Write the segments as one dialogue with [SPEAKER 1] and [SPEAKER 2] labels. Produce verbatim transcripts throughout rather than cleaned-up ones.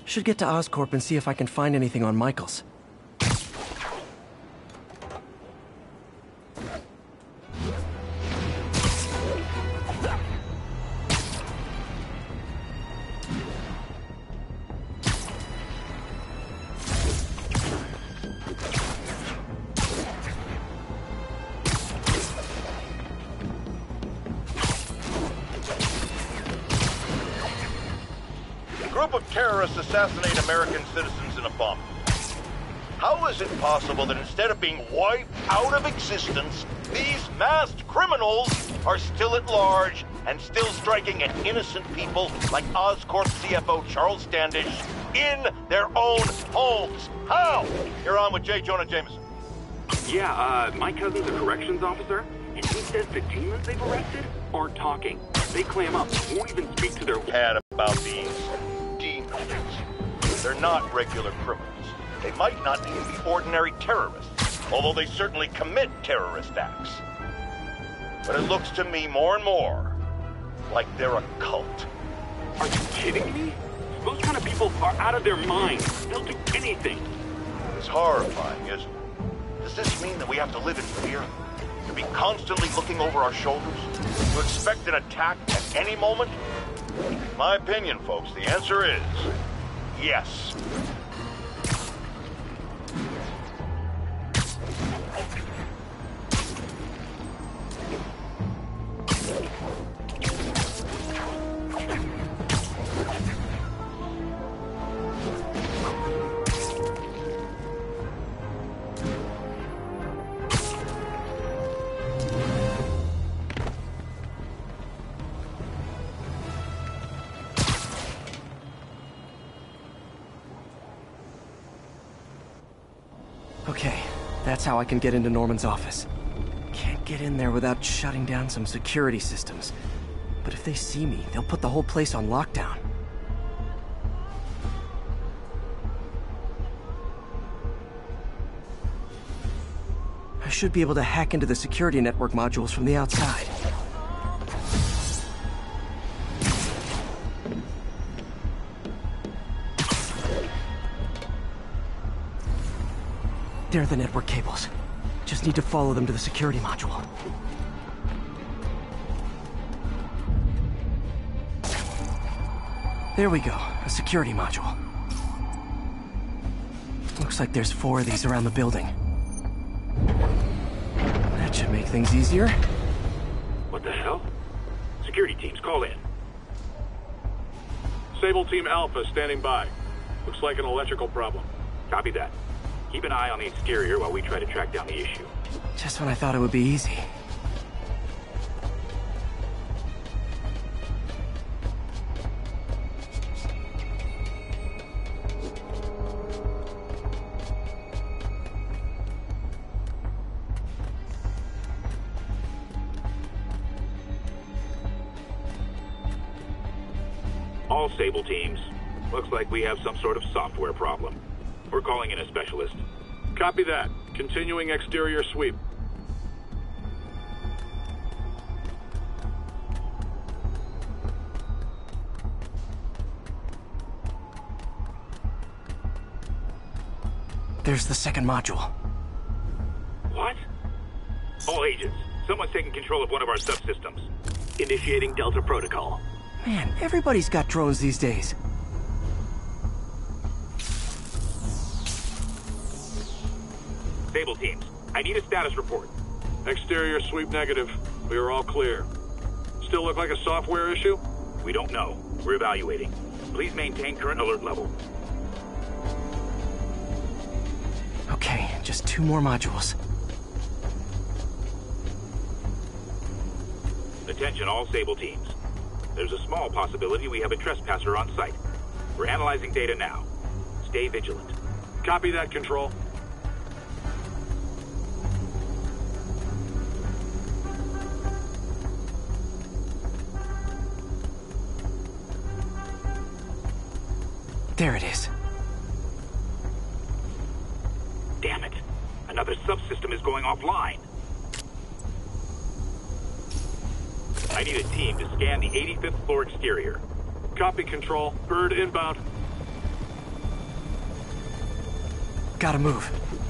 [SPEAKER 1] Should get to Oscorp and see if I can find anything on Michaels.
[SPEAKER 2] Terrorists assassinate American citizens in a bomb. How is it possible that instead of being wiped out of existence, these masked criminals are still at large and still striking at innocent people like Oscorp C F O Charles Standish in their own homes? How? You're on with J. Jonah Jameson.
[SPEAKER 3] Yeah, uh, my cousin's a corrections officer, and he says the demons they've arrested aren't talking. They clam up, won't even speak to their...
[SPEAKER 2] Bad about these demons. They're not regular criminals. They might not even be ordinary terrorists, although they certainly commit terrorist acts. But it looks to me more and more like they're a cult.
[SPEAKER 3] Are you kidding me? Those kind of people are out of their minds. They'll do anything.
[SPEAKER 2] It's horrifying, isn't it? Does this mean that we have to live in fear? To be constantly looking over our shoulders? To expect an attack at any moment? My opinion, folks, the answer is yes.
[SPEAKER 1] Okay, that's how I can get into Norman's office. Can't get in there without shutting down some security systems. But if they see me, they'll put the whole place on lockdown. I should be able to hack into the security network modules from the outside. There are the network cables. Just need to follow them to the security module. There we go, a security module. Looks like there's four of these around the building. That should make things easier.
[SPEAKER 3] What the hell? Security teams, call in.
[SPEAKER 4] Sable Team Alpha standing by. Looks like an electrical problem.
[SPEAKER 3] Copy that. Keep an eye on the exterior while we try to track down the issue.
[SPEAKER 1] Just when I thought it would be easy.
[SPEAKER 3] All Sable teams. Looks like we have some sort of software problem. We're calling in a specialist.
[SPEAKER 4] Copy that. Continuing exterior sweep.
[SPEAKER 1] There's the second module.
[SPEAKER 3] What? All agents, someone's taking control of one of our subsystems. Initiating Delta Protocol.
[SPEAKER 1] Man, everybody's got drones these days.
[SPEAKER 3] Sable teams, I need a status report.
[SPEAKER 4] Exterior sweep negative. We are all clear. Still look like a software issue?
[SPEAKER 3] We don't know. We're evaluating. Please maintain current alert level.
[SPEAKER 1] Okay, just two more modules.
[SPEAKER 3] Attention all Sable teams. There's a small possibility we have a trespasser on site. We're analyzing data now. Stay vigilant.
[SPEAKER 4] Copy that, Control.
[SPEAKER 1] There it is.
[SPEAKER 3] Damn it. Another subsystem is going offline. I need a team to scan the eighty-fifth floor exterior.
[SPEAKER 4] Copy, Control. Bird inbound.
[SPEAKER 1] Gotta move.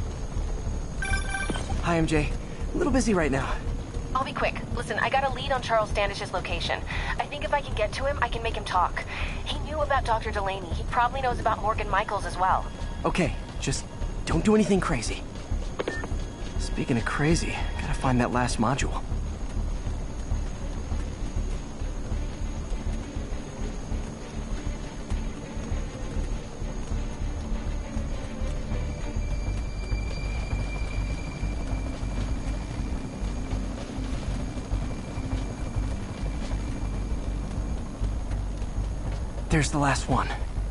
[SPEAKER 1] Hi, M J. A little busy right now.
[SPEAKER 5] I'll be quick. Listen, I got a lead on Charles Standish's location. I think if I can get to him, I can make him talk. He knew about Doctor Delaney. He probably knows about Morgan Michaels as well.
[SPEAKER 1] Okay, just don't do anything crazy. Speaking of crazy, gotta find that last module. There's the last one.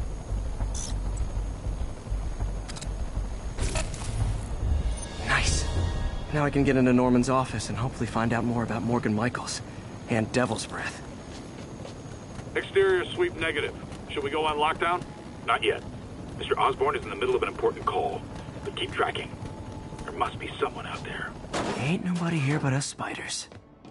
[SPEAKER 1] Nice. Now I can get into Norman's office and hopefully find out more about Morgan Michaels and Devil's Breath.
[SPEAKER 4] Exterior sweep negative. Should we go on lockdown?
[SPEAKER 3] Not yet. Mister Osborn is in the middle of an important call, but keep tracking. There must be someone out there.
[SPEAKER 1] Ain't nobody here but us spiders.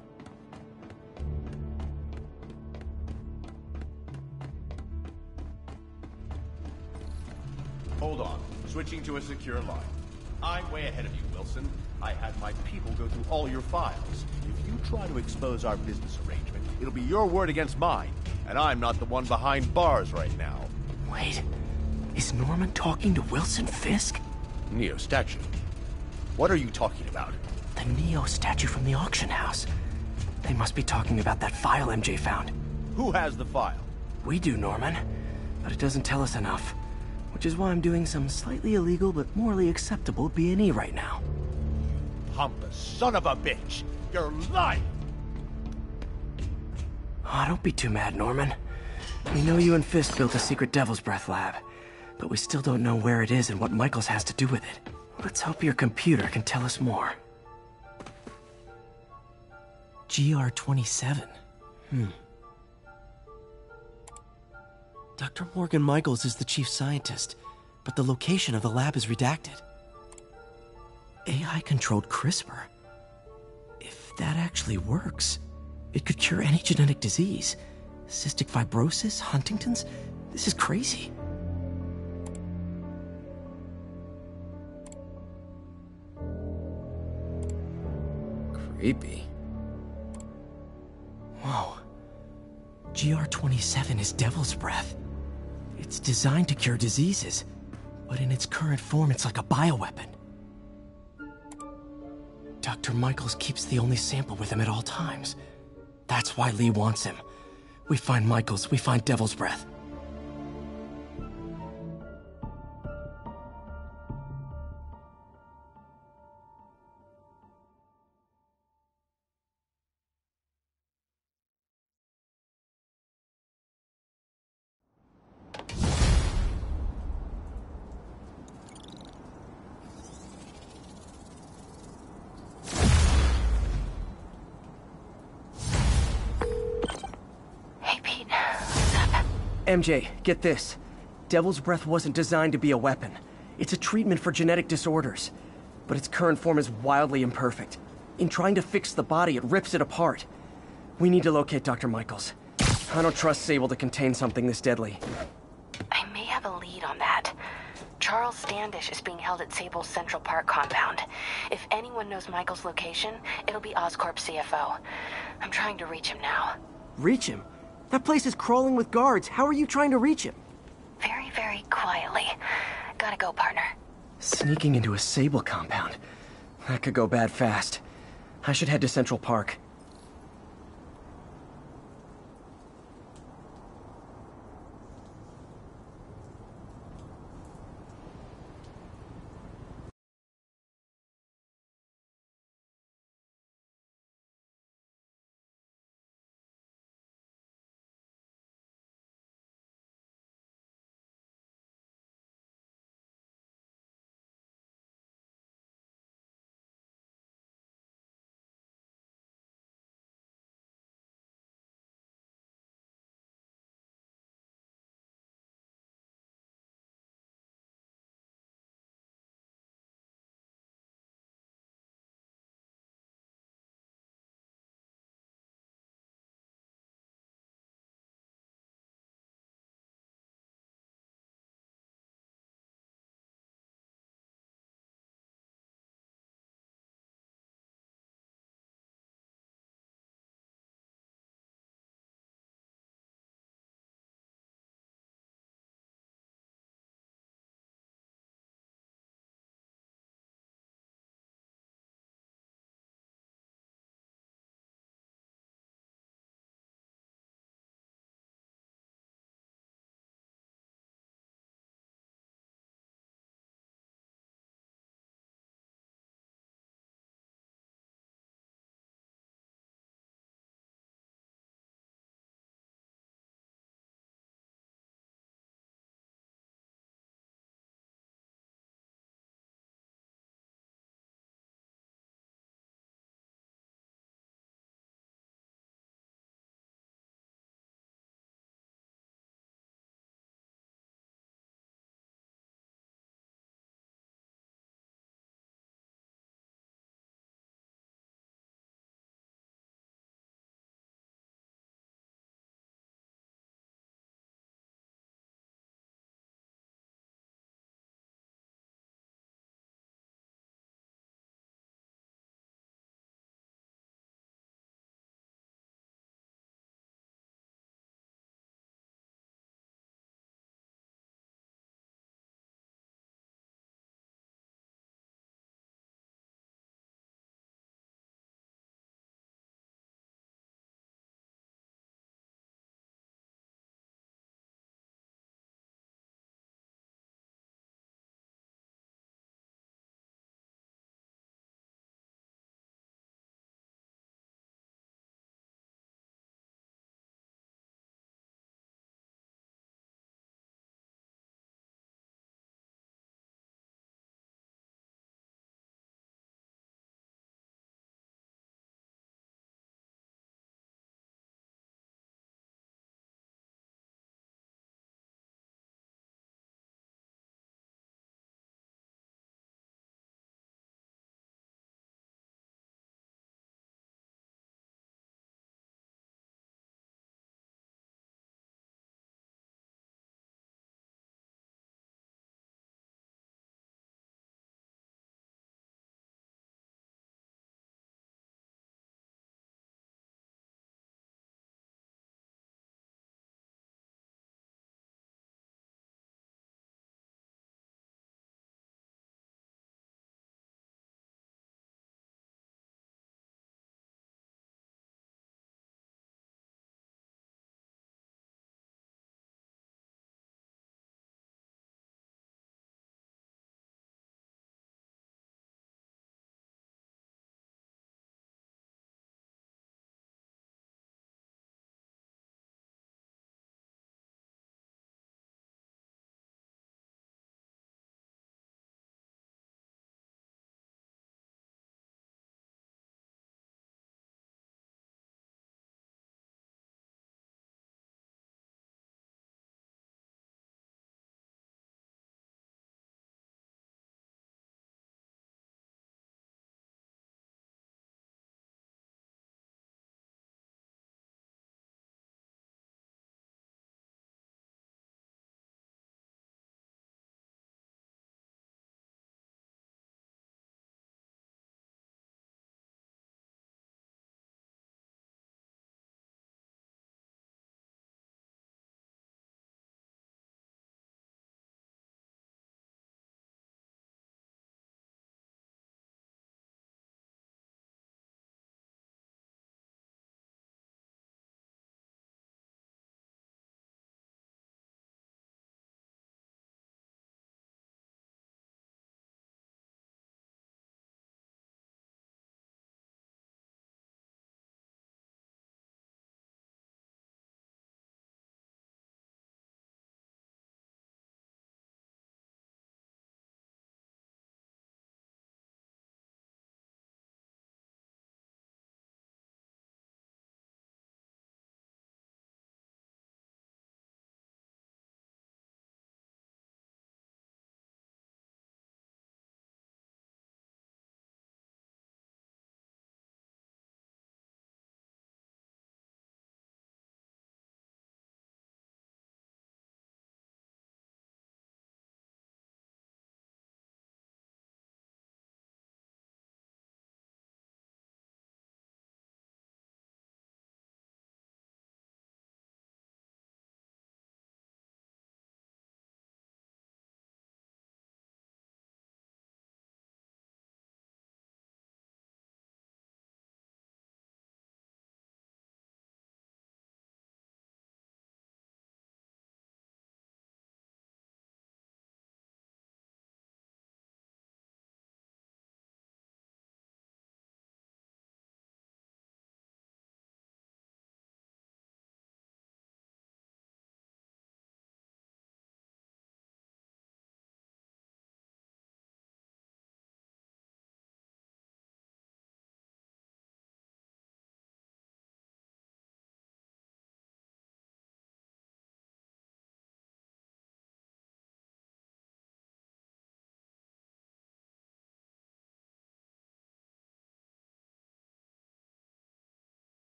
[SPEAKER 6] Hold on. Switching to a secure line. I'm way ahead of you, Wilson. I had my people go through all your files. If you try to expose our business arrangement, it'll be your word against mine. And I'm not the one behind bars right now.
[SPEAKER 1] Wait, is Norman talking to Wilson Fisk?
[SPEAKER 6] Neo statue. What are you talking about?
[SPEAKER 1] The Neo statue from the auction house. They must be talking about that file M J found.
[SPEAKER 6] Who has the file?
[SPEAKER 1] We do, Norman. But it doesn't tell us enough. Which is why I'm doing some slightly illegal but morally acceptable B and E right now.
[SPEAKER 6] Humpa, son of a bitch! You're lying!
[SPEAKER 1] Oh, don't be too mad, Norman. We know you and Fisk built a secret Devil's Breath lab, but we still don't know where it is and what Michaels has to do with it. Let's hope your computer can tell us more. G R twenty-seven. Hmm. Doctor Morgan Michaels is the chief scientist, but the location of the lab is redacted. A I-controlled CRISPR. If that actually works, it could cure any genetic disease. Cystic fibrosis, Huntington's. This is crazy. Creepy. Whoa. G R twenty-seven is Devil's Breath. It's designed to cure diseases, but in its current form, it's like a bioweapon. Doctor Michaels keeps the only sample with him at all times. That's why Lee wants him. We find Michaels, we find Devil's Breath. M J, get this. Devil's Breath wasn't designed to be a weapon. It's a treatment for genetic disorders. But its current form is wildly imperfect. In trying to fix the body, it rips it apart. We need to locate Doctor Michaels. I don't trust Sable to contain something this deadly.
[SPEAKER 5] I may have a lead on that. Charles Standish is being held at Sable's Central Park compound. If anyone knows Michael's location, it'll be Oscorp's C F O. I'm trying to reach him now.
[SPEAKER 1] Reach him? That place is crawling with guards. How are you trying to reach him?
[SPEAKER 5] Very, very quietly. Gotta go, partner.
[SPEAKER 1] Sneaking into a Sable compound. That could go bad fast. I should head to Central Park.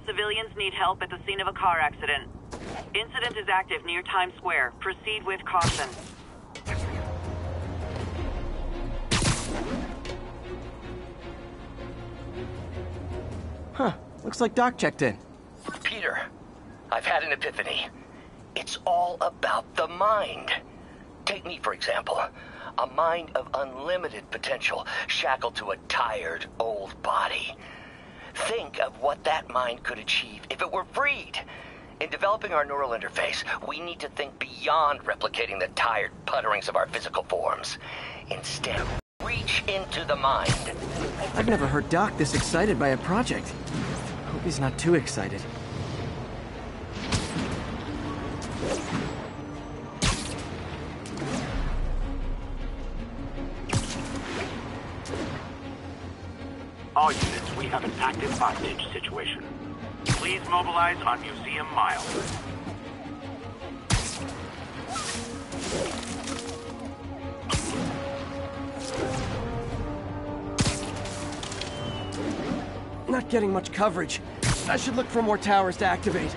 [SPEAKER 7] civilians need help at the scene of a car accident. Incident is active near Times Square. Proceed with caution.
[SPEAKER 1] Huh. Looks like Doc checked in.
[SPEAKER 8] Peter, I've had an epiphany. It's all about the mind. Take me, for example. A mind of unlimited potential, shackled to a tired, old body. Think of what that mind could achieve if it were freed. In developing our neural interface, we need to think beyond replicating the tired putterings of our physical forms. Instead, reach into the mind.
[SPEAKER 1] I've never heard Doc this excited by a project. Hope he's not too excited.
[SPEAKER 3] All units, we have an active hostage situation. Please mobilize on Museum Mile.
[SPEAKER 1] Not getting much coverage. I should look for more towers to activate.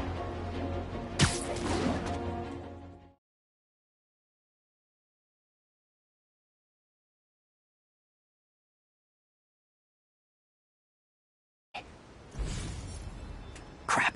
[SPEAKER 1] Crap.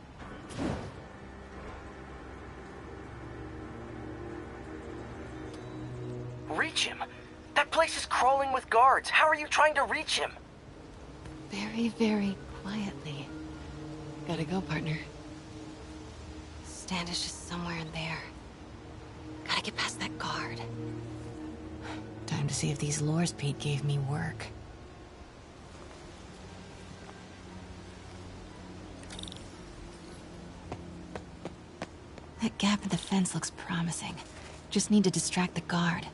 [SPEAKER 8] Reach him? That place is crawling with guards. How are you trying to reach him?
[SPEAKER 5] Very, very quietly. Gotta go, partner. Standish is somewhere in there. Gotta get past that guard. Time to see if these lures Pete gave me work. That gap in the fence looks promising. Just need to distract the guard.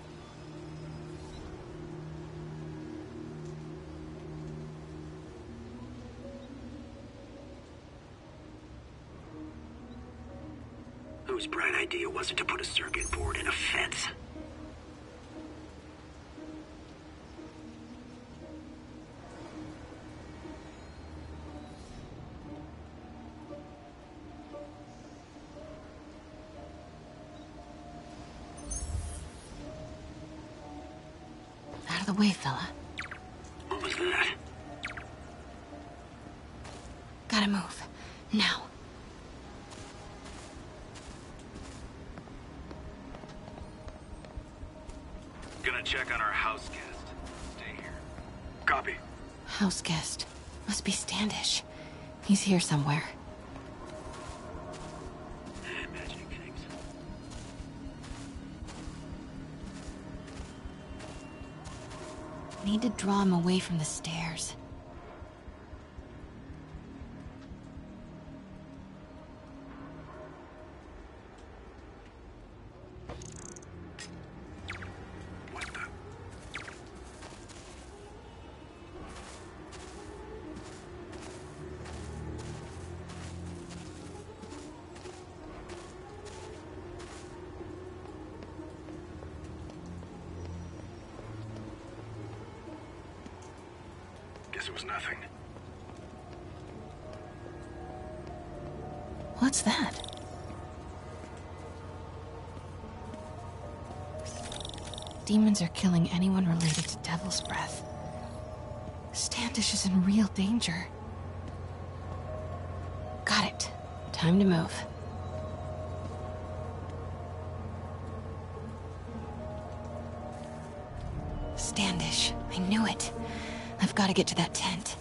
[SPEAKER 3] Whose bright idea was it to put a circuit board in a fence?
[SPEAKER 5] Out of the way, fella.
[SPEAKER 3] What was that?
[SPEAKER 5] Gotta move. Now.
[SPEAKER 3] Gonna check on our house guest. Stay here. Copy.
[SPEAKER 5] House guest. Must be Standish. He's here somewhere.
[SPEAKER 3] Imagining things.
[SPEAKER 5] Need to draw him away from the stairs.
[SPEAKER 3] What the? Guess it was nothing.
[SPEAKER 5] What's that? Demons are killing anyone related to Devil's Breath. Standish is in real danger. Got it. Time to move. Standish. I knew it. I've got to get to that tent.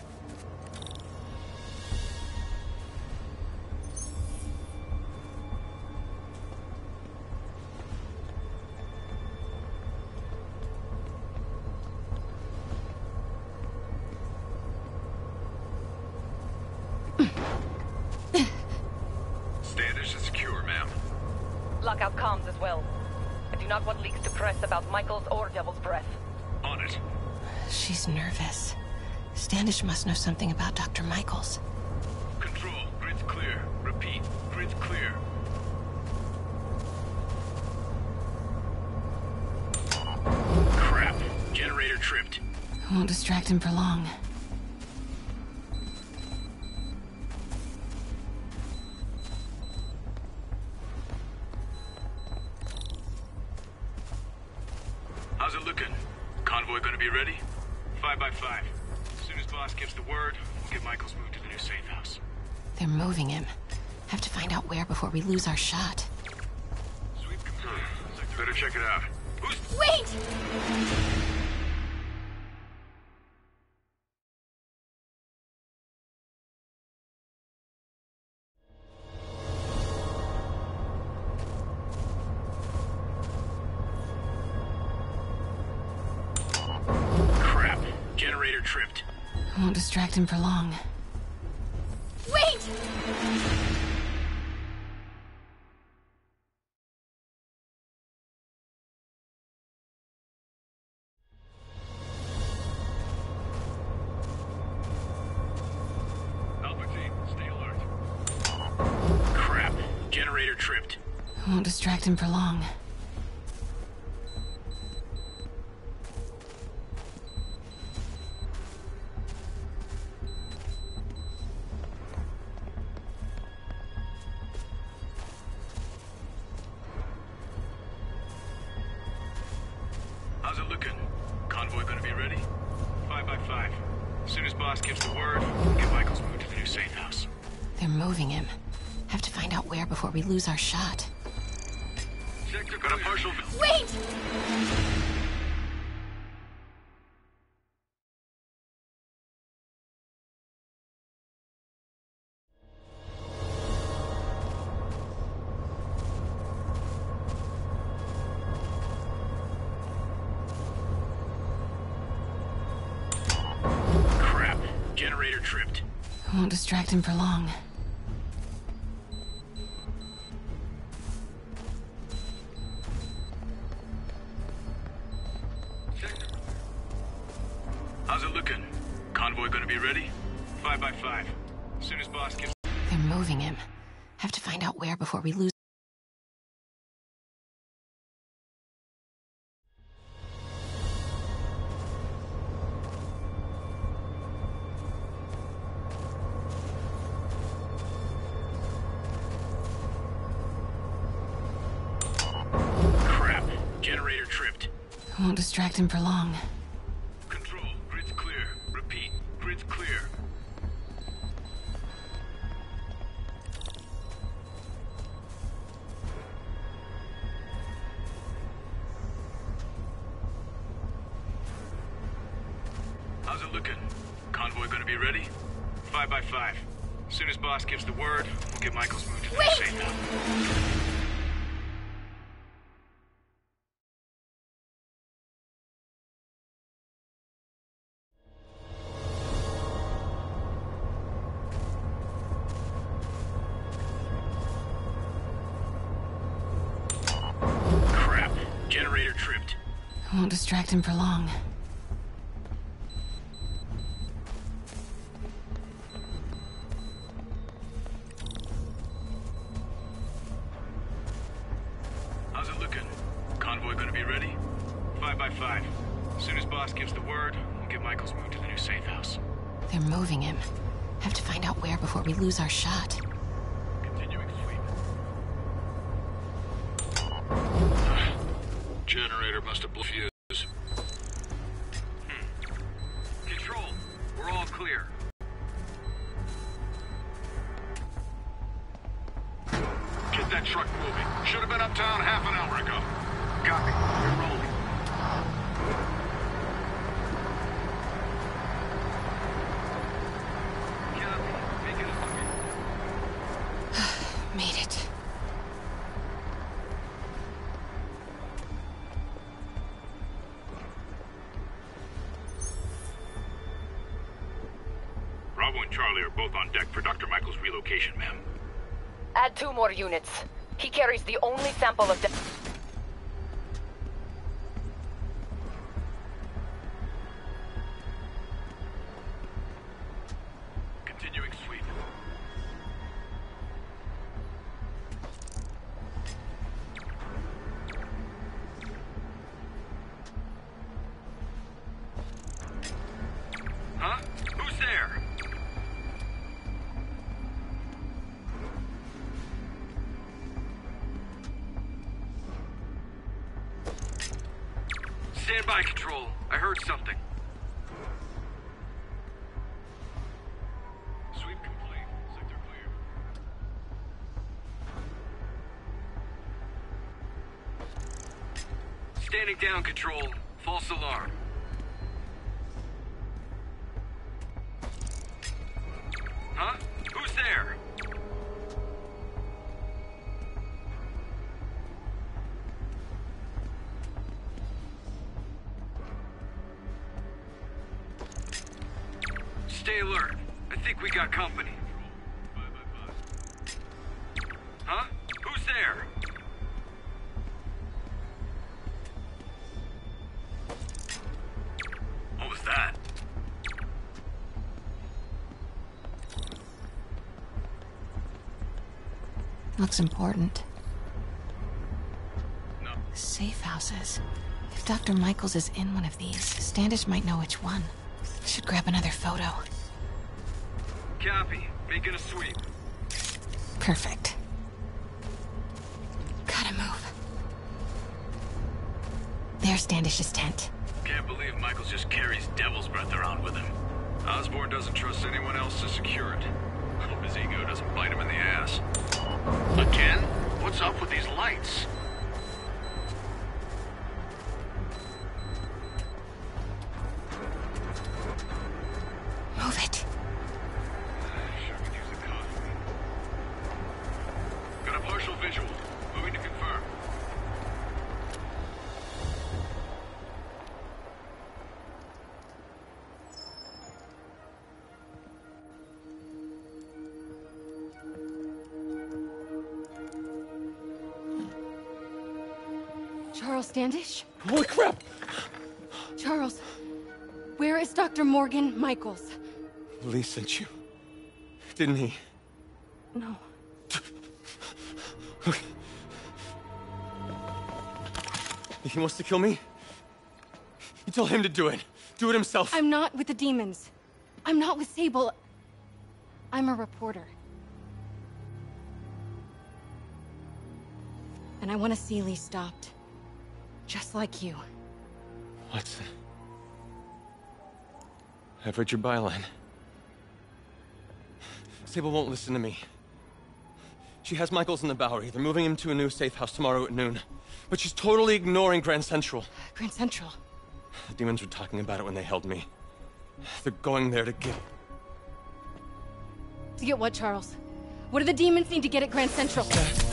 [SPEAKER 3] Standish is secure, ma'am.
[SPEAKER 9] Lockout comms as well. I do not want leaks to press about Michaels or Devil's Breath.
[SPEAKER 3] On it.
[SPEAKER 5] She's nervous. Standish must know something about Doctor Michaels.
[SPEAKER 3] Control. Grid's clear. Repeat. Grid's clear. Crap. Generator tripped.
[SPEAKER 5] I won't distract him for long.
[SPEAKER 4] How's it looking? Convoy gonna be ready? Five by five. As soon as boss gives the word, we'll get Michaels moved to the new safe house.
[SPEAKER 5] They're moving him. Have to find out where before we lose our shot.
[SPEAKER 4] Sweep confirmed. Better check it out. Who's...
[SPEAKER 5] Wait!
[SPEAKER 4] Crap. Generator tripped.
[SPEAKER 5] I won't distract him for long. Wait!
[SPEAKER 4] Alpha team, stay alert. Crap. Generator tripped.
[SPEAKER 5] I won't distract him for long.
[SPEAKER 4] How's it looking? Convoy gonna be ready? Five by five. As soon as boss gives the word, we'll get Michaels moved to the new safe house.
[SPEAKER 5] They're moving him. Have to find out where before we lose our shot.
[SPEAKER 4] Sector got a partial...
[SPEAKER 5] Wait!
[SPEAKER 4] Crap. Generator tripped.
[SPEAKER 5] I won't distract him for long.
[SPEAKER 4] How's it looking? Convoy gonna be ready? Five by five. As soon as boss gives...
[SPEAKER 5] They're moving him. Have to find out where before we lose.
[SPEAKER 4] Crap. Generator tripped.
[SPEAKER 5] I won't distract him for long.
[SPEAKER 4] Control. Grid's clear. Repeat. Grid's clear. How's it looking? Convoy gonna be ready? Five by five. As soon as boss gives the word, we'll get Michaels moved to the new safe house. Crap. Generator tripped.
[SPEAKER 5] I won't distract him for long.
[SPEAKER 4] How's it looking? Convoy gonna be ready? Five by five. As soon as boss gives the word, we'll get Michaels moved to the new safe house.
[SPEAKER 5] They're moving him. Have to find out where before we lose our shot.
[SPEAKER 4] Continuing sweep. Generator must have blown fuse. Hmm. Control, we're all clear. Get that truck moving. Should have been uptown half an hour ago. Copy. We're rolling. Copy. Make it a bucket.
[SPEAKER 5] Made it.
[SPEAKER 4] Bravo and Charlie are both on deck for Doctor Michael's relocation, ma'am.
[SPEAKER 9] Add two more units. He carries the only sample of...
[SPEAKER 4] Continuing sweep. Huh? Who's there? Stand by, Control. I heard something. Sweep complete. Sector clear. Standing down, Control. False alarm. Huh? Who's there? Stay alert. I think we got company. Huh? Who's there? What was that?
[SPEAKER 5] Looks important.
[SPEAKER 4] No.
[SPEAKER 5] Safe houses. If Doctor Michaels is in one of these, Standish might know which one. I should grab another photo.
[SPEAKER 4] Copy. Making a sweep.
[SPEAKER 5] Perfect. Gotta move. There's Standish's tent.
[SPEAKER 4] Can't believe Michaels just carries devil's breath around with him. Osborn doesn't trust anyone else to secure it. Hope his ego doesn't bite him in the ass. Again? What's up with these lights?
[SPEAKER 5] Move it.
[SPEAKER 4] Sure could use a coffee. Got a partial visual. Moving to confirm.
[SPEAKER 10] Charles Standish?
[SPEAKER 1] Holy crap!
[SPEAKER 10] Charles, where is Doctor Morgan Michaels?
[SPEAKER 1] Lee sent you. Didn't he?
[SPEAKER 10] No.
[SPEAKER 1] He wants to kill me? You tell him to do it. Do it himself.
[SPEAKER 10] I'm not with the demons. I'm not with Sable. I'm a reporter. And I want to see Lee stopped. Just like you.
[SPEAKER 1] Watson. I've read your byline. Sable won't listen to me. She has Michaels in the Bowery. They're moving him to a new safe house tomorrow at noon. But she's totally ignoring Grand Central.
[SPEAKER 10] Grand Central?
[SPEAKER 1] The demons were talking about it when they held me. They're going there to get...
[SPEAKER 10] To get what, Charles? What do the demons need to get at Grand Central?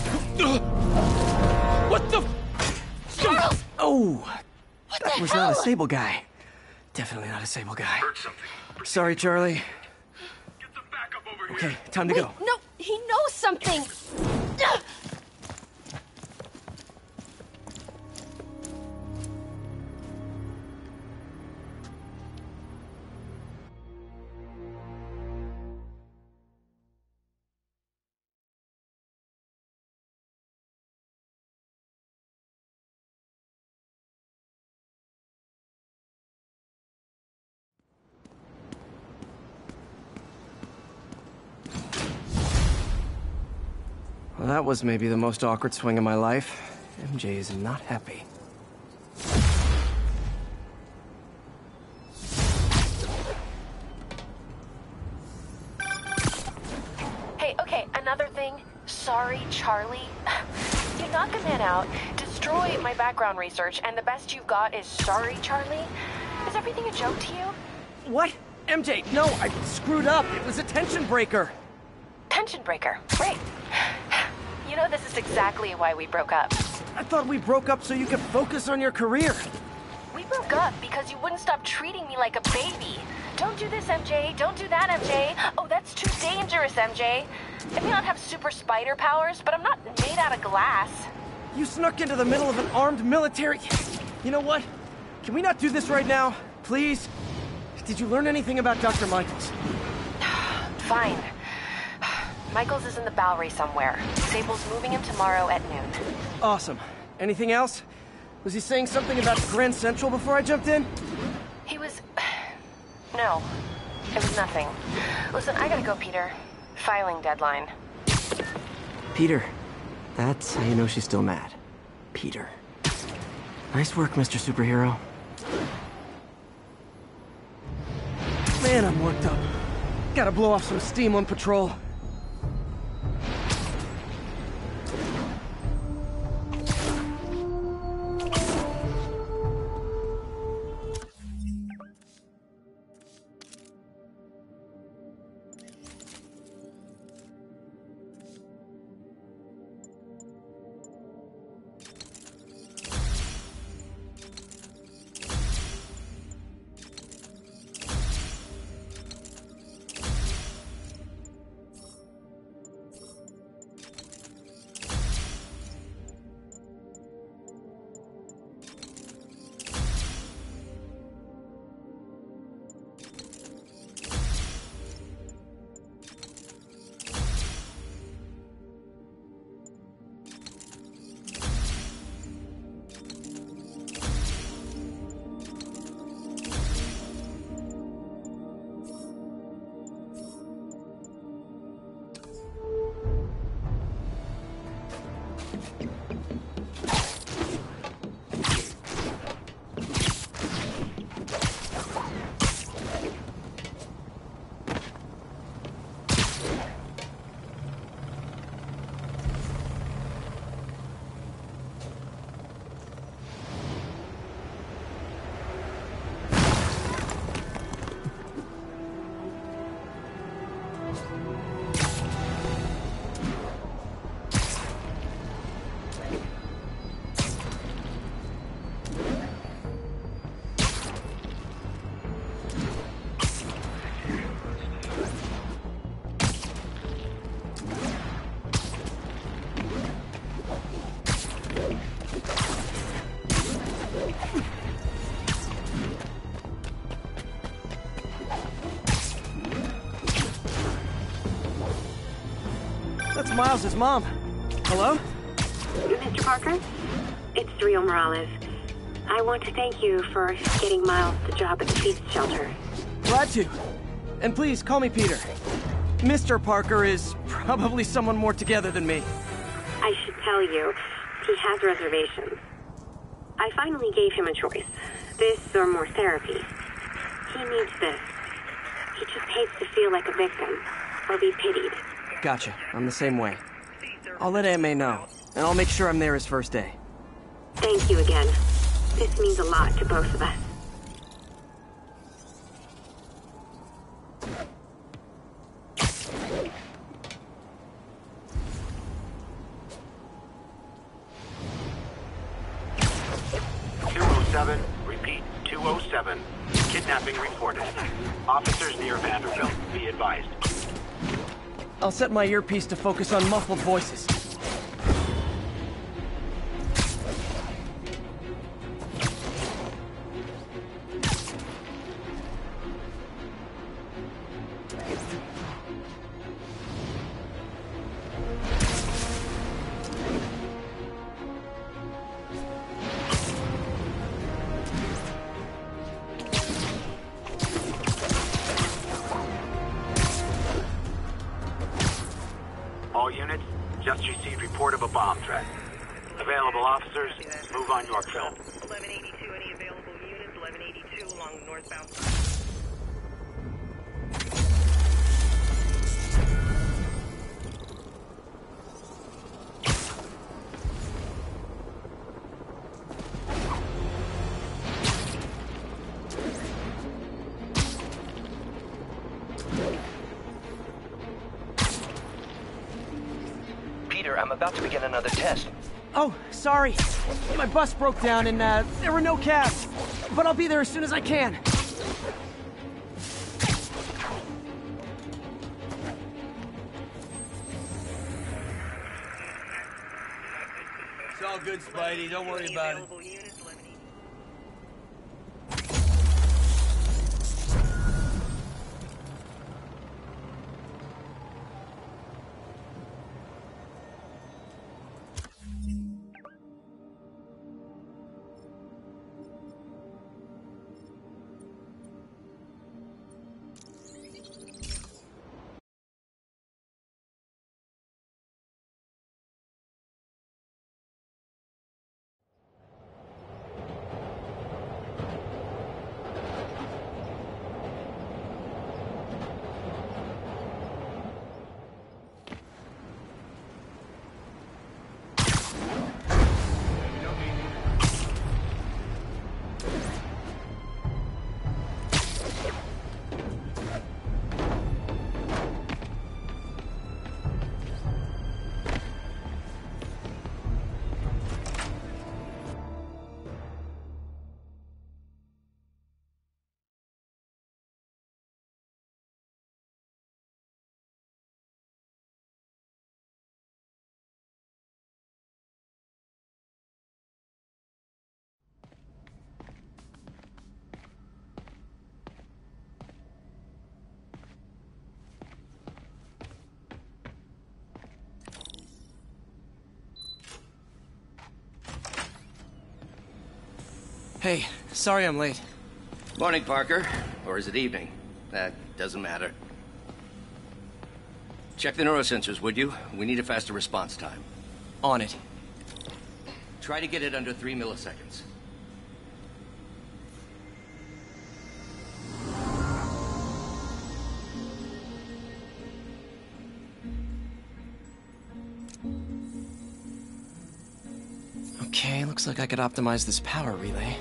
[SPEAKER 1] What the...
[SPEAKER 10] Charles!
[SPEAKER 1] Oh!
[SPEAKER 10] What
[SPEAKER 1] That
[SPEAKER 10] the
[SPEAKER 1] was
[SPEAKER 10] hell?
[SPEAKER 1] not a Sable guy. Definitely not a Sable guy.
[SPEAKER 4] Heard something.
[SPEAKER 1] Sorry, Charlie.
[SPEAKER 4] Get the backup over
[SPEAKER 1] Okay,
[SPEAKER 4] here.
[SPEAKER 1] time to
[SPEAKER 10] Wait,
[SPEAKER 1] go.
[SPEAKER 10] no, he knows something! Ugh!
[SPEAKER 1] Well, that was maybe the most awkward swing of my life. M J is not happy.
[SPEAKER 5] Hey, okay, another thing. Sorry, Charlie. You knock a man out, destroy my background research, and the best you've got is sorry, Charlie? Is everything a joke to you?
[SPEAKER 1] What? M J, no, I screwed up. It was a tension breaker.
[SPEAKER 5] Tension breaker. Great. You know, this is exactly why we broke up.
[SPEAKER 1] I thought we broke up so you could focus on your career.
[SPEAKER 5] We broke up because you wouldn't stop treating me like a baby. Don't do this, M J. Don't do that, M J. Oh, that's too dangerous, M J. I may not have super spider powers, but I'm not made out of glass.
[SPEAKER 1] You snuck into the middle of an armed military... You know what? Can we not do this right now? Please? Did you learn anything about Doctor Michaels?
[SPEAKER 5] Fine. Michaels is in the Bowery somewhere. Sable's moving him tomorrow at noon.
[SPEAKER 1] Awesome. Anything else? Was he saying something about Grand Central before I jumped in?
[SPEAKER 5] He was... No. It was nothing. Listen, I gotta go, Peter. Filing deadline.
[SPEAKER 1] Peter. That's how you know she's still mad. Peter. Nice work, Mister Superhero.
[SPEAKER 11] Man, I'm worked up. Gotta blow off some steam on patrol. That's Miles' mom. Hello?
[SPEAKER 12] Mister Parker? It's Rio Morales. I want to thank you for getting Miles the job at the feast shelter.
[SPEAKER 11] Glad to. And please, call me Peter. Mister Parker is probably someone more together than me.
[SPEAKER 12] I should tell you, he has reservations. I finally gave him a choice. This or more therapy. He needs this. He just hates to feel like a victim, or be pitied.
[SPEAKER 11] Gotcha. I'm the same way. I'll let Aunt May know, and I'll make sure I'm there his first day.
[SPEAKER 12] Thank you again. This means a lot to both of us.
[SPEAKER 3] two oh seven, repeat, two oh seven. Kidnapping reported. Officers near Vanderbilt, be advised.
[SPEAKER 11] I'll set my earpiece to focus on muffled voices.
[SPEAKER 3] All units, just received report of a bomb threat. Available officers, move on Yorkville.
[SPEAKER 7] eleven eighty-two, any available units? eleven eighty-two along the northbound.
[SPEAKER 8] I'm about to begin another test.
[SPEAKER 11] Oh, sorry. My bus broke down and uh, there were no cabs. But I'll be there as soon as I can.
[SPEAKER 13] It's all good, Spidey. Don't worry about it.
[SPEAKER 11] Hey, sorry I'm late.
[SPEAKER 8] Morning, Parker. Or is it evening? That doesn't matter. Check the neurosensors, would you? We need a faster response time.
[SPEAKER 11] On it.
[SPEAKER 8] Try to get it under three milliseconds.
[SPEAKER 11] Okay, looks like I could optimize this power relay.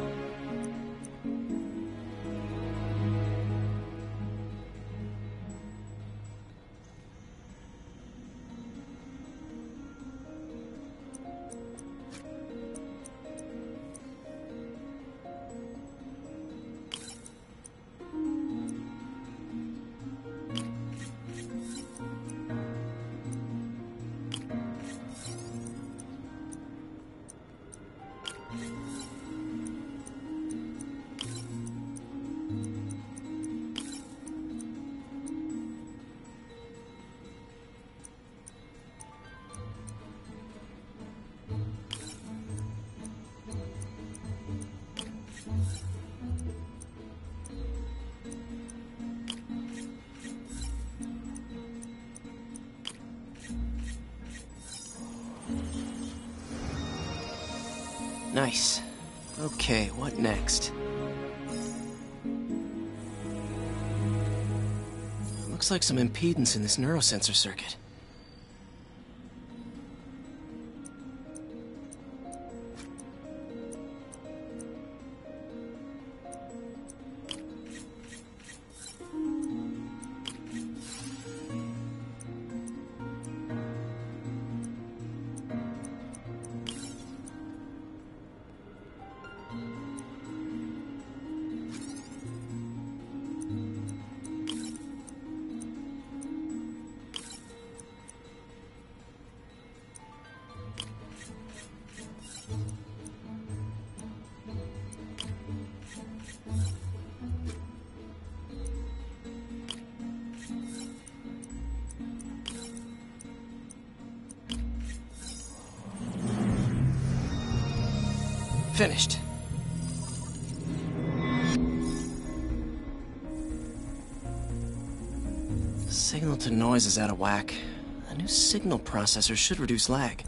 [SPEAKER 11] Nice. Okay, what next? Looks like some impedance in this neurosensor circuit. Finished. Signal to noise is out of whack. A new signal processor should reduce lag.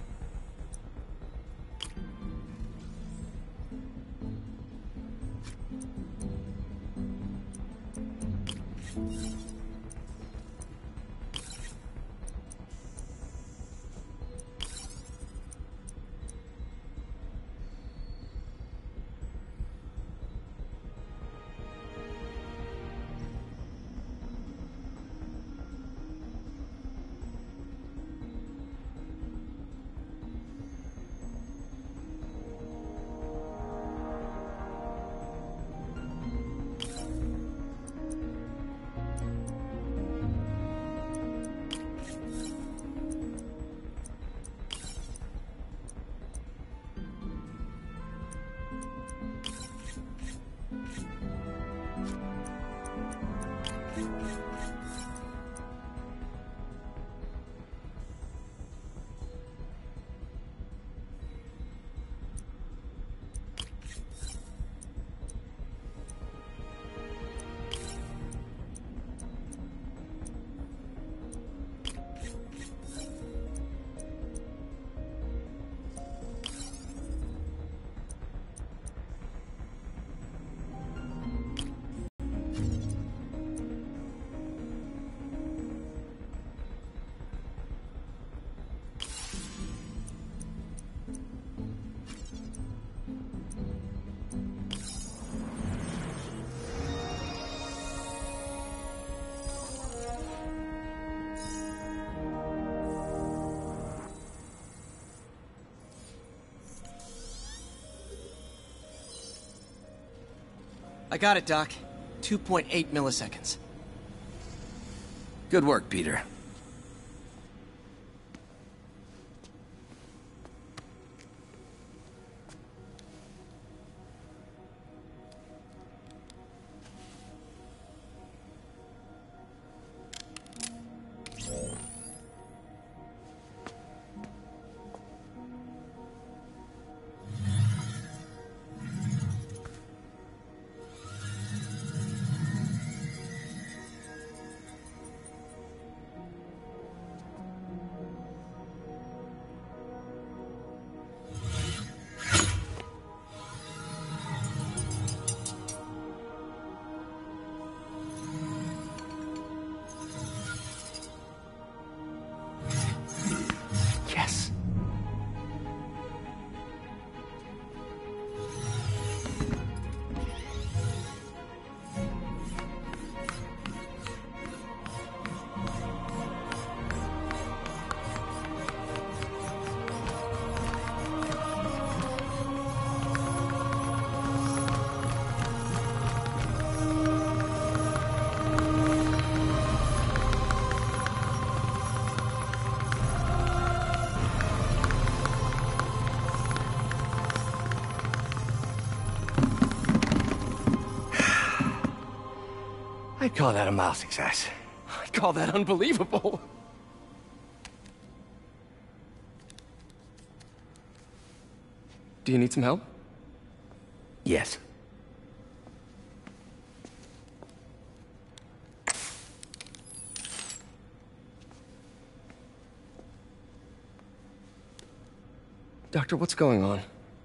[SPEAKER 11] I got it, Doc. two point eight milliseconds.
[SPEAKER 8] Good work, Peter. I'd call that a mild success.
[SPEAKER 11] I'd call that unbelievable. Do you need some help?
[SPEAKER 8] Yes.
[SPEAKER 11] Doctor, what's going on?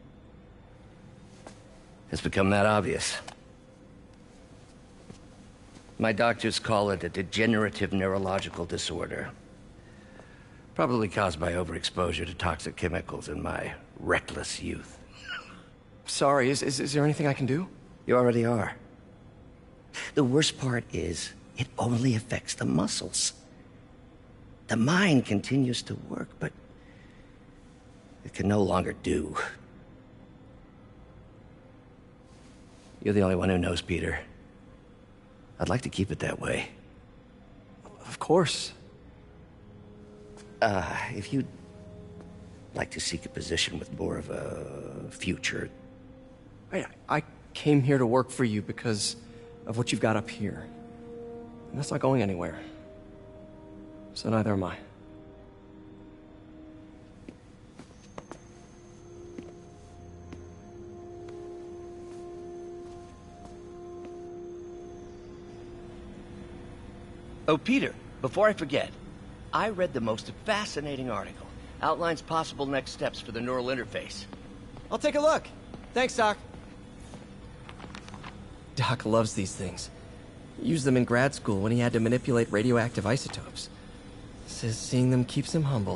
[SPEAKER 8] It's become that obvious. My doctors call it a degenerative neurological disorder. Probably caused by overexposure to toxic chemicals in my reckless youth.
[SPEAKER 11] Sorry, is, is, is there anything I can do?
[SPEAKER 8] You already are. The worst part is, it only affects the muscles. The mind continues to work, but it can no longer do. You're the only one who knows, Peter. I'd like to keep it that way.
[SPEAKER 11] Of course.
[SPEAKER 8] Uh, if you'd like to seek a position with more of a future...
[SPEAKER 11] I, I came here to work for you because of what you've got up here. And that's not going anywhere. So neither am I.
[SPEAKER 8] Oh, Peter, before I forget, I read the most fascinating article. Outlines possible next steps for the neural interface.
[SPEAKER 11] I'll take a look. Thanks, Doc. Doc loves these things. He used them in grad school when he had to manipulate radioactive isotopes. Says seeing them keeps him humble.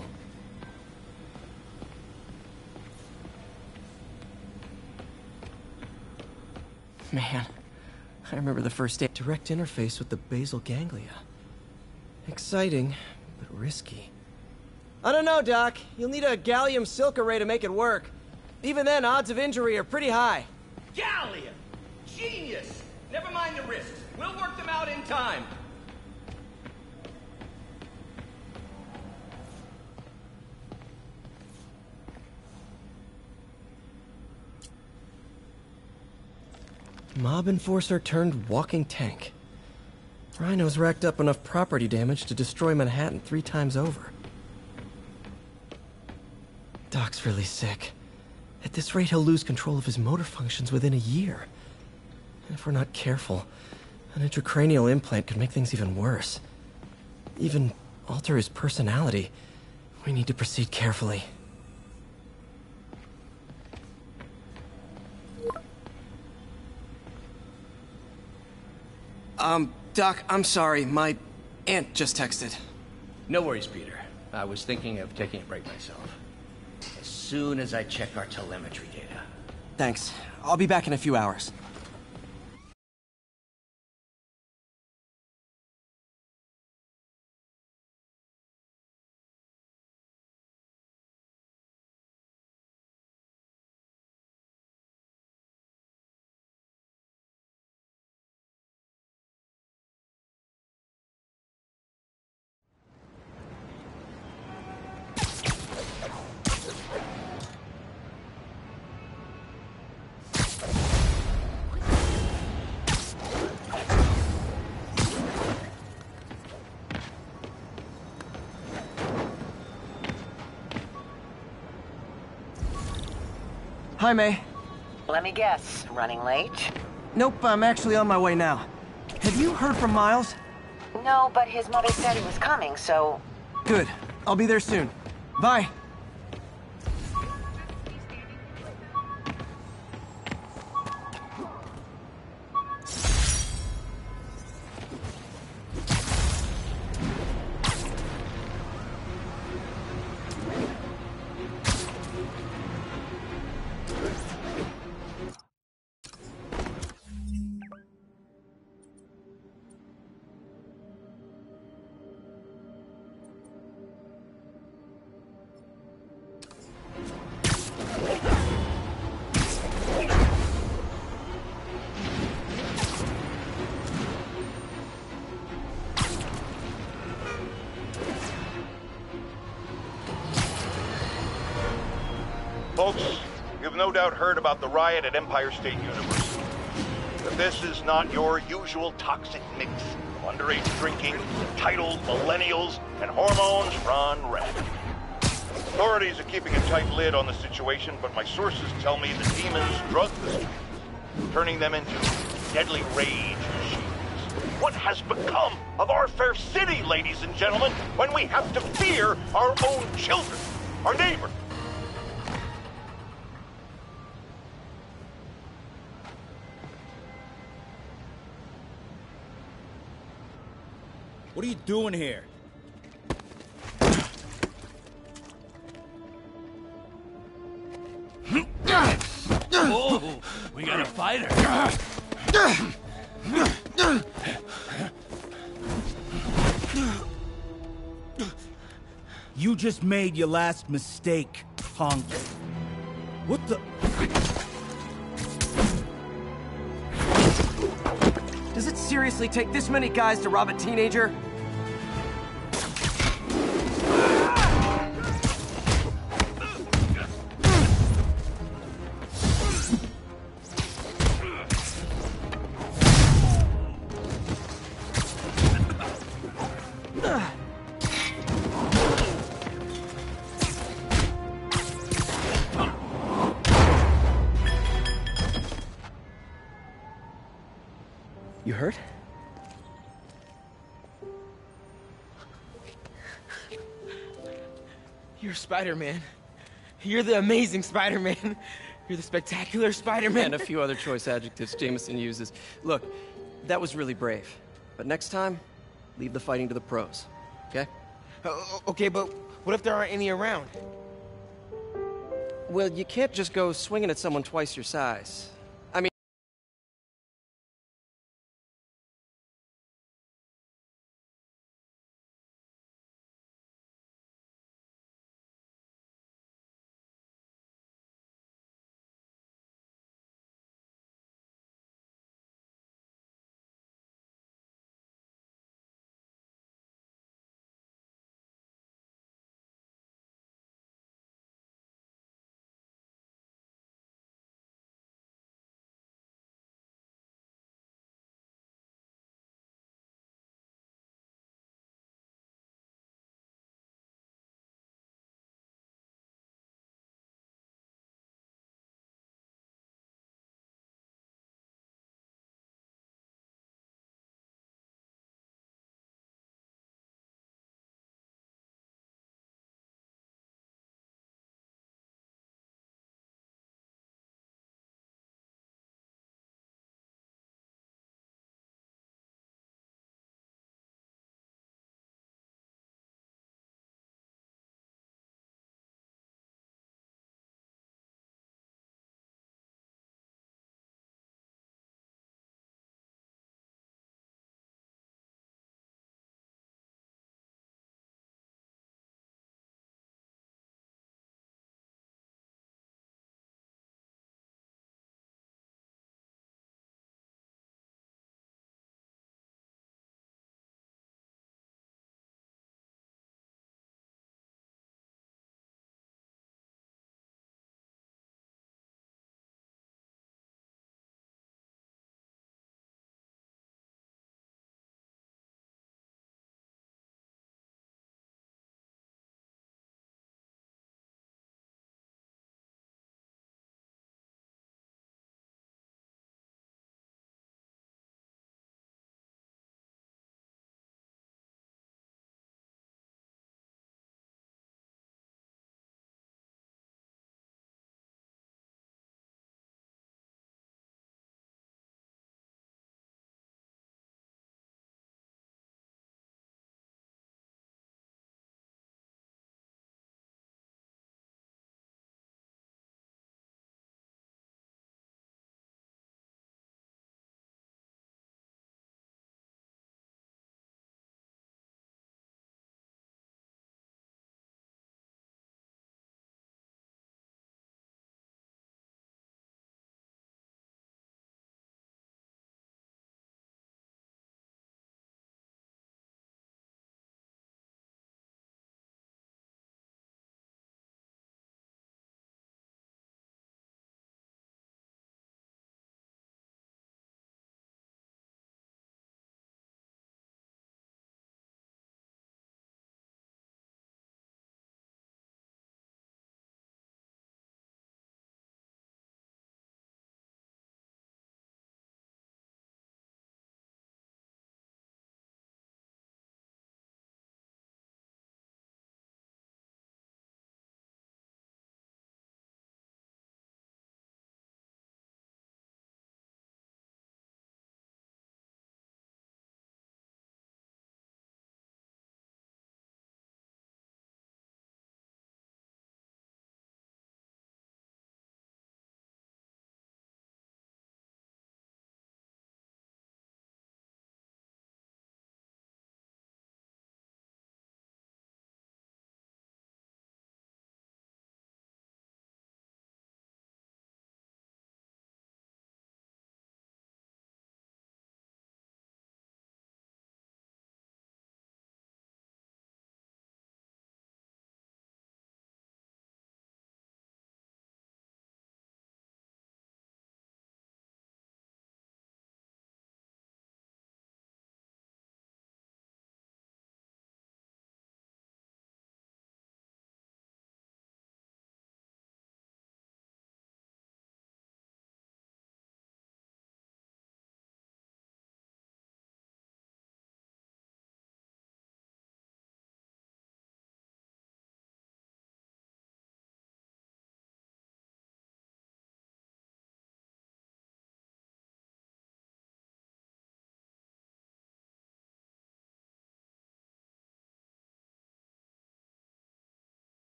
[SPEAKER 11] Man, I remember the first day. Direct interface with the basal ganglia. Exciting, but risky. I don't know, Doc. You'll need a gallium silk array to make it work. Even then, odds of injury are pretty high.
[SPEAKER 8] Gallium! Genius! Never mind the risks. We'll work them out in time.
[SPEAKER 11] Mob enforcer turned walking tank. Rhino's racked up enough property damage to destroy Manhattan three times over. Doc's really sick. At this rate, he'll lose control of his motor functions within a year. And if we're not careful, an intracranial implant could make things even worse. Even alter his personality. We need to proceed carefully. Um, Doc, I'm sorry. My aunt just texted.
[SPEAKER 8] No worries, Peter. I was thinking of taking a break myself. As soon as I check our telemetry data.
[SPEAKER 11] Thanks. I'll be back in a few hours. Hi, May.
[SPEAKER 7] Let me guess, running late?
[SPEAKER 11] Nope, I'm actually on my way now. Have you heard from Miles?
[SPEAKER 7] No, but his mother said he was coming, so...
[SPEAKER 11] Good. I'll be there soon. Bye.
[SPEAKER 2] Folks, you've no doubt heard about the riot at Empire State University. If this is not your usual toxic mix of underage drinking, entitled millennials, and hormones run rampant. Authorities are keeping a tight lid on the situation, but my sources tell me the demons drug the streets, turning them into deadly rage machines. What has become of our fair city, ladies and gentlemen, when we have to fear our own children, our neighbors?
[SPEAKER 13] What are you doing here?
[SPEAKER 14] Oh, we got a fighter.
[SPEAKER 13] You just made your last mistake, punk. What the...
[SPEAKER 11] Does it seriously take this many guys to rob a teenager? You hurt?
[SPEAKER 15] You're Spider-Man. You're the amazing Spider-Man. You're the spectacular Spider-Man.
[SPEAKER 11] And a few other choice adjectives Jameson uses. Look, that was really brave. But next time, leave the fighting to the pros, okay?
[SPEAKER 15] Uh, okay, but what if there aren't any around?
[SPEAKER 11] Well, you can't just go swinging at someone twice your size.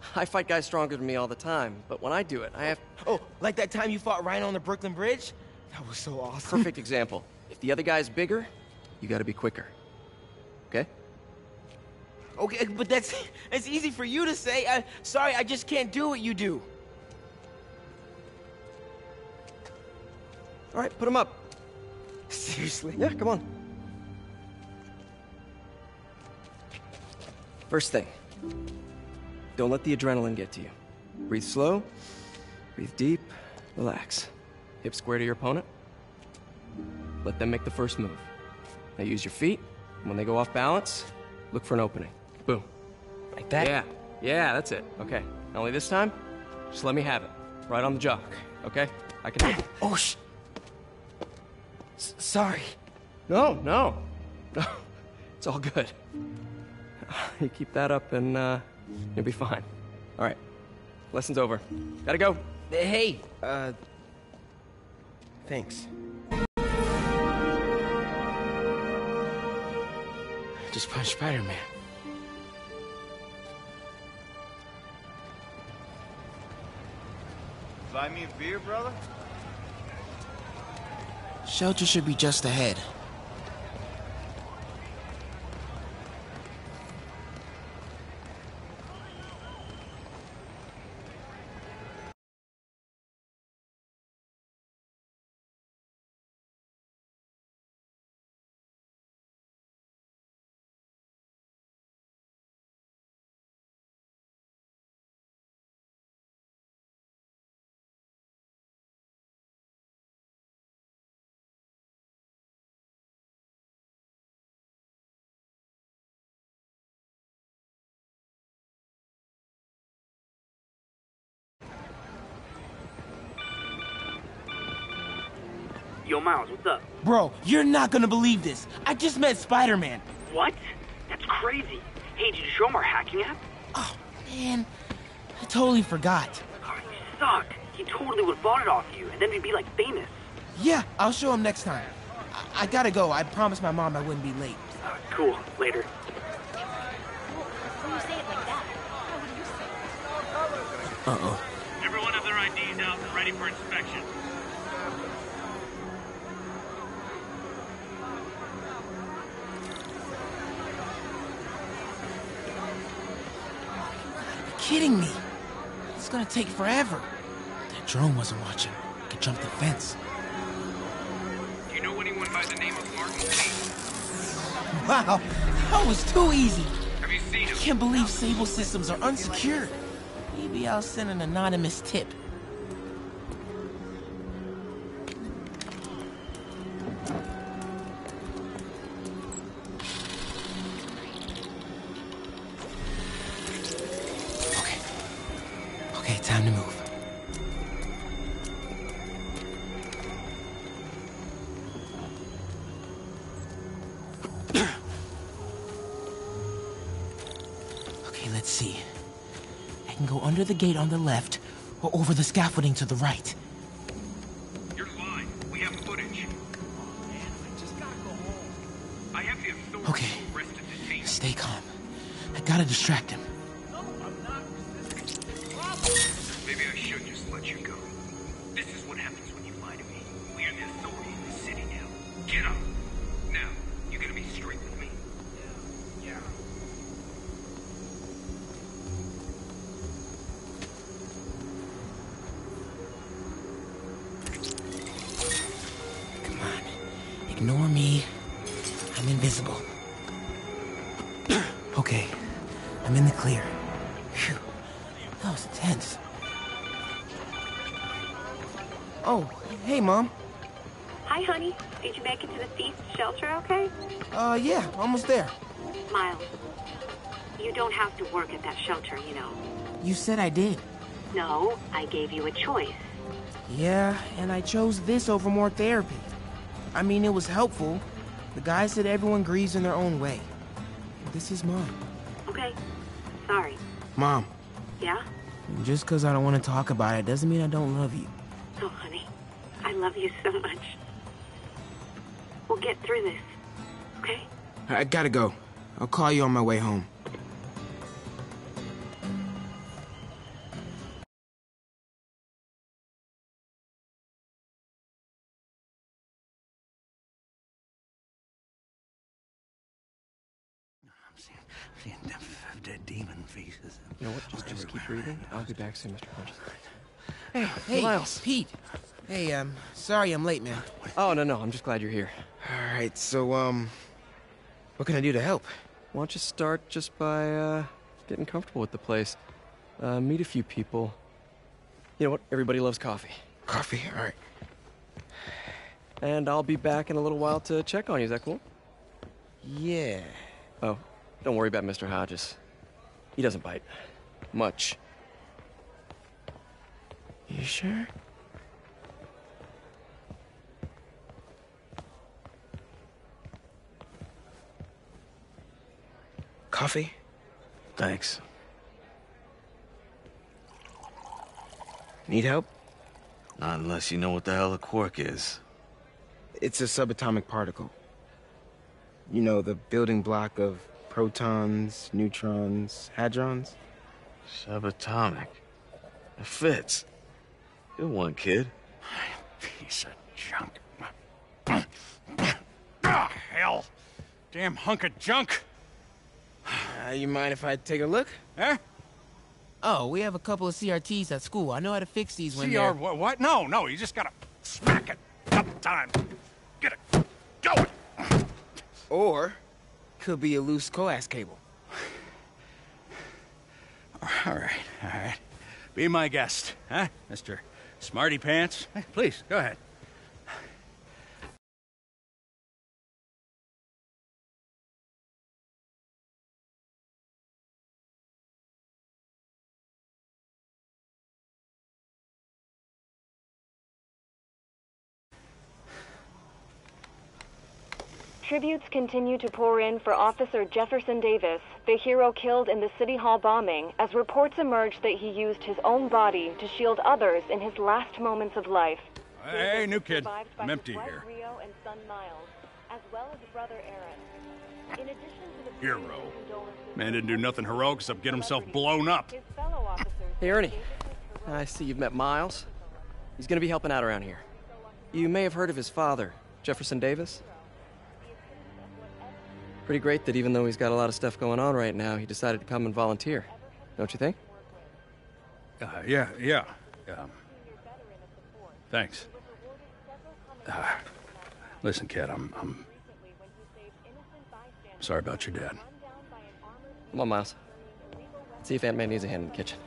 [SPEAKER 11] I fight guys stronger than me all the time, but when I do it, I have...
[SPEAKER 15] Oh, like that time you fought Rhino on the Brooklyn Bridge? That was so awesome.
[SPEAKER 11] Perfect example. If the other guy's bigger, you gotta be quicker. Okay?
[SPEAKER 15] Okay, but that's that's easy for you to say. I, sorry, I just can't do what you do.
[SPEAKER 11] All right, put him up.
[SPEAKER 15] Seriously?
[SPEAKER 11] Yeah, come on. First thing, don't let the adrenaline get to you. Breathe slow, breathe deep, relax. Hip square to your opponent. Let them make the first move. Now use your feet. When they go off balance, look for an opening. Boom.
[SPEAKER 15] Like that?
[SPEAKER 11] Yeah, yeah, that's it. Okay, only this time, just let me have it. Right on the jaw, okay? I can do it.
[SPEAKER 15] Oh, sh... S sorry.
[SPEAKER 11] No, no. No, it's all good. You keep that up and uh, you'll be fine. All right, lesson's over. Gotta go.
[SPEAKER 15] Hey, uh... thanks. Just punch Spider-Man.
[SPEAKER 6] Buy me a beer, brother?
[SPEAKER 15] Shelter should be just ahead.
[SPEAKER 3] Yo, Miles, what's up?
[SPEAKER 15] Bro, you're not gonna believe this. I just met Spider-Man.
[SPEAKER 3] What? That's crazy. Hey, did you show him our hacking app?
[SPEAKER 15] Oh, man. I totally forgot.
[SPEAKER 3] Oh, you suck. He totally would have bought it off you, and then we'd be, like, famous.
[SPEAKER 15] Yeah, I'll show him next time. I, I gotta go. I promised my mom I wouldn't be late.
[SPEAKER 3] Uh, cool. Later.
[SPEAKER 10] When you say it like that, how would you say it?
[SPEAKER 15] Uh-oh.
[SPEAKER 4] Everyone have their I Ds out and ready for inspection.
[SPEAKER 15] Kidding me. It's gonna take forever. That drone wasn't watching. I could jump the fence.
[SPEAKER 4] Do you know anyone by the name of Martin Lee?
[SPEAKER 15] Wow, that was too easy.
[SPEAKER 4] Have you seen him?
[SPEAKER 15] I can't believe Sable systems are unsecured. Maybe I'll send an anonymous tip. Okay, time to move. Okay, let's see. I can go under the gate on the left, or over the scaffolding to the right.
[SPEAKER 4] You're lying. We have footage. Man, I just gotta go home. I have the authority
[SPEAKER 15] Okay,
[SPEAKER 4] to arrest a detainee.
[SPEAKER 15] stay calm. I gotta distract him.
[SPEAKER 4] Maybe I should just let you go. This is what happens when you lie to me. We are the authority in the city now. Get up! Now, you gonna be straight with me? Yeah. Yeah.
[SPEAKER 15] Come on. Ignore me. I'm invisible. Okay. I'm in the clear. Phew. That was intense. Oh, hey, Mom.
[SPEAKER 12] Hi, honey. Did you make it to the feast shelter okay?
[SPEAKER 15] Uh, yeah, almost there.
[SPEAKER 12] Miles, you don't have to work at that shelter, you know.
[SPEAKER 15] You said I did.
[SPEAKER 12] No, I gave you a choice.
[SPEAKER 15] Yeah, and I chose this over more therapy. I mean, it was helpful. The guy said everyone grieves in their own way. This is Mom.
[SPEAKER 12] Okay. Sorry.
[SPEAKER 15] Mom.
[SPEAKER 12] Yeah?
[SPEAKER 15] Just because I don't want to talk about it doesn't mean I don't love you.
[SPEAKER 12] Oh, honey. I love you so much. We'll get through this. Okay?
[SPEAKER 15] I gotta go. I'll call you on my way home.
[SPEAKER 16] Seeing them dead demon faces.
[SPEAKER 11] You know what? Just, just keep breathing. I'll be back soon, Mister Punch.
[SPEAKER 15] Hey, hey,
[SPEAKER 11] Miles.
[SPEAKER 15] Pete. Hey, um, sorry I'm late, man.
[SPEAKER 11] Oh, no, no. I'm just glad you're here.
[SPEAKER 15] All right, so, um, what can I do to help?
[SPEAKER 11] Why don't you start just by, uh, getting comfortable with the place. Uh, meet a few people. You know what? Everybody loves coffee.
[SPEAKER 15] Coffee? All right.
[SPEAKER 11] And I'll be back in a little while to check on you. Is that cool?
[SPEAKER 15] Yeah.
[SPEAKER 11] Oh, don't worry about Mister Hodges. He doesn't bite. Much.
[SPEAKER 15] You sure? Coffee?
[SPEAKER 16] Thanks.
[SPEAKER 15] Need help?
[SPEAKER 16] Not unless you know what the hell a quark is.
[SPEAKER 15] It's a subatomic particle. You know, the building block of protons, neutrons, hadrons?
[SPEAKER 16] Subatomic. It fits. Good one, kid.
[SPEAKER 17] Piece of junk. Ah, hell. Damn hunk of junk.
[SPEAKER 15] Uh, you mind if I take a look?
[SPEAKER 17] Huh?
[SPEAKER 15] Oh, we have a couple of C R Ts at school. I know how to fix these when
[SPEAKER 17] C R
[SPEAKER 15] they're...
[SPEAKER 17] what, what? No, no, you just gotta smack it a couple times. Get it going.
[SPEAKER 15] Or, could be a loose coax cable.
[SPEAKER 17] All right, all right. Be my guest, huh, Mister Smarty Pants? Hey, please, go ahead.
[SPEAKER 18] Tributes continue to pour in for Officer Jefferson Davis, the hero killed in the City Hall bombing, as reports emerge that he used his own body to shield others in his last moments of life.
[SPEAKER 17] Hey, new kid. I'm empty here.
[SPEAKER 18] Rio and son Miles, as well as brother Aaron. In addition to the
[SPEAKER 17] Hero. Man didn't do nothing heroic except get himself blown up.
[SPEAKER 18] his fellow officers,
[SPEAKER 11] Hey, Ernie. I see you've met Miles. He's gonna be helping out around here. You may have heard of his father, Jefferson Davis. Pretty great that even though he's got a lot of stuff going on right now, he decided to come and volunteer. Don't you think?
[SPEAKER 17] Uh, yeah, yeah. Um, thanks. Uh, listen, kid, I'm, I'm sorry about your dad.
[SPEAKER 11] Come on, Miles. Let's see if Aunt May needs a hand in the kitchen.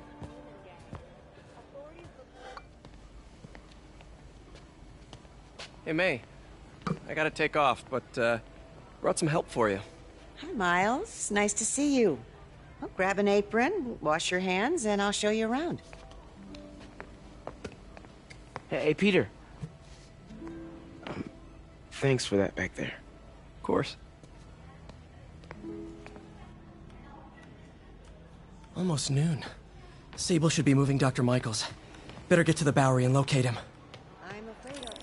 [SPEAKER 11] Hey, May. I gotta take off, but, uh, brought some help for you.
[SPEAKER 19] Hi, Miles. Nice to see you. Well, grab an apron, wash your hands, and I'll show you around.
[SPEAKER 15] Hey, hey Peter. Um, thanks for that back there.
[SPEAKER 11] Of course. Almost noon. Sable should be moving Doctor Michaels. Better get to the Bowery and locate him.
[SPEAKER 19] I'm afraid I'll...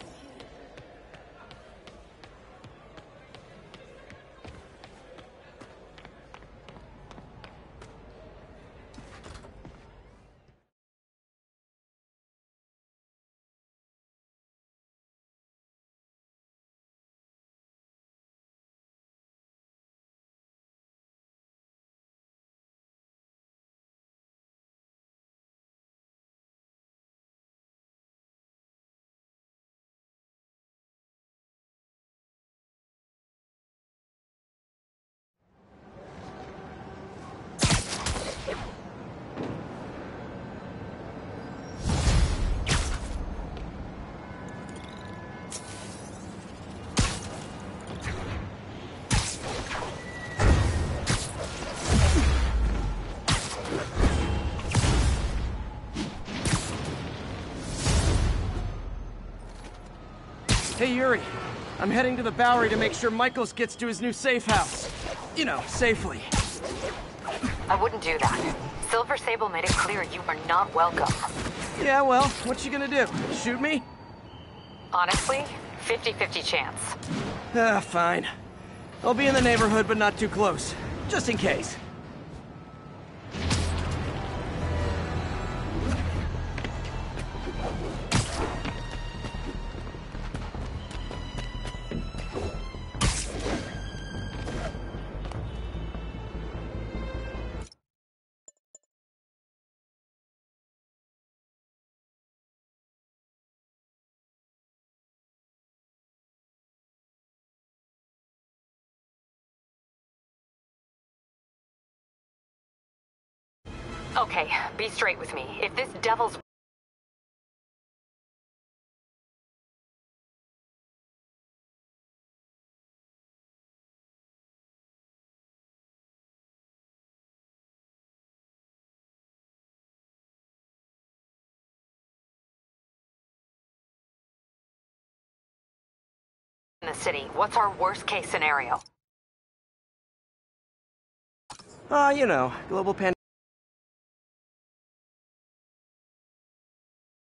[SPEAKER 11] Hey, Yuri. I'm heading to the Bowery to make sure Michaels gets to his new safe house. You know, safely.
[SPEAKER 5] I wouldn't do that. Silver Sable made it clear you are not welcome.
[SPEAKER 11] Yeah, well, what you gonna do? Shoot me?
[SPEAKER 5] Honestly, fifty fifty chance.
[SPEAKER 11] Ah, fine. I'll be in the neighborhood, but not too close. Just in case.
[SPEAKER 5] Okay, be straight with me. If this devil's in the city, what's our worst case scenario?
[SPEAKER 11] Ah, uh, you know, global pandemic.